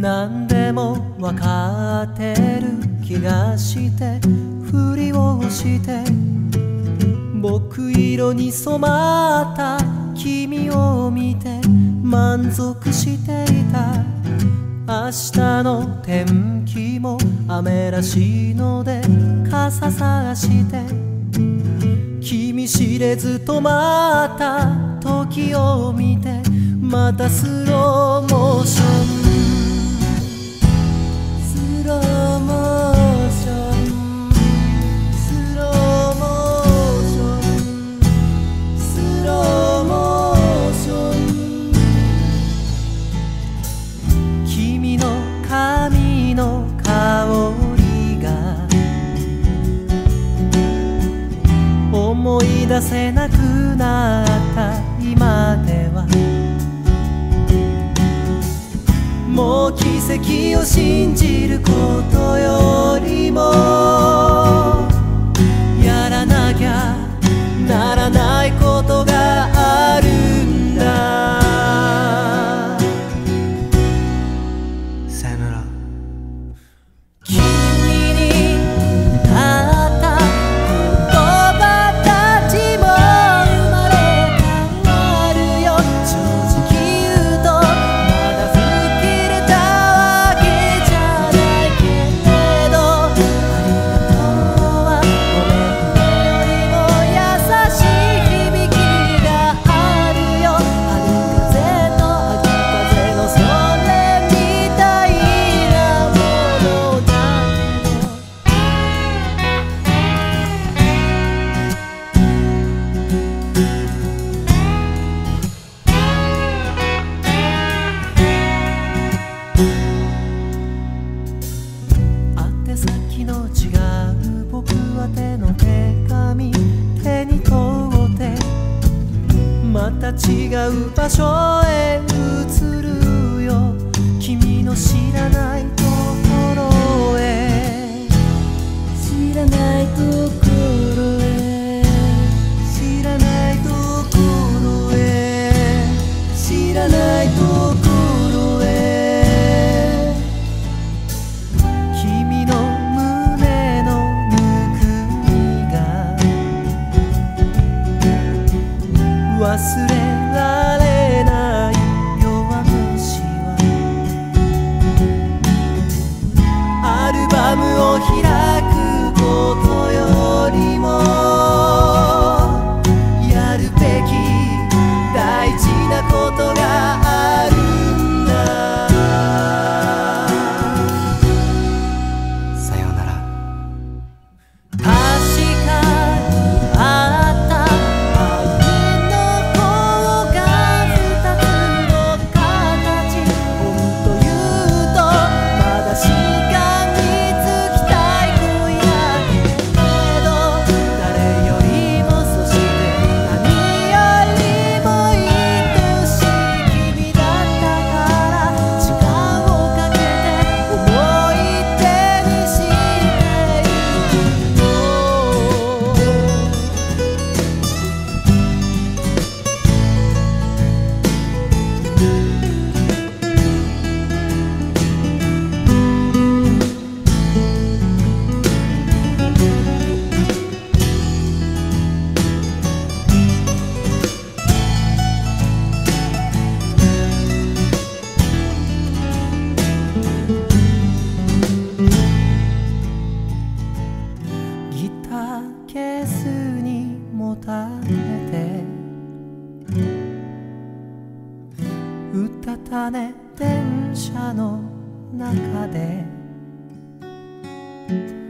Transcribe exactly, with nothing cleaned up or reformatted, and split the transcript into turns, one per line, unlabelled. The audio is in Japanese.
何でもわかってる気がしてふりをして僕色に染まった君を見て満足していた。明日の天気も雨らしいので傘さして君知れず止まった時を見てまたスローモーションスローモーションスローモーションスローモーション君の髪の香りが思い出せなくなった今ではもう奇跡を信じることよりもやらなきゃならないことがあるんだ。さよなら。君にあった言葉たちも生まれ変わるよ。正直言うとまだ吹っ切れたわけじゃないけれどありがとうはごめんねよりも優しい響きがあるよ。春風と秋風のそれみたいなものだけど宛先の違う僕宛ての手紙手に取ってまた違う場所へ移るよ。君の知らないところへ知らないところへ知らないところへ知らないところへ君の胸のぬくみが忘れられない弱虫はアルバムを開くことよりもやるべき大事なことがあるんだ。さようなら。確かにあった愛の方が二つの形本当言うとまだしがみつきたい恋だけど誰よりもそして何よりも愛しい君だったから時間をかけて思い出にしているの。ギターケースにもたれてうたた寝電車の中で